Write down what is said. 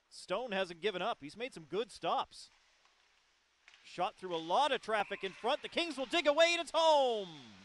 Stone hasn't given up. He's made some good stops. Shot through a lot of traffic in front. The Kings will dig away, and it's home.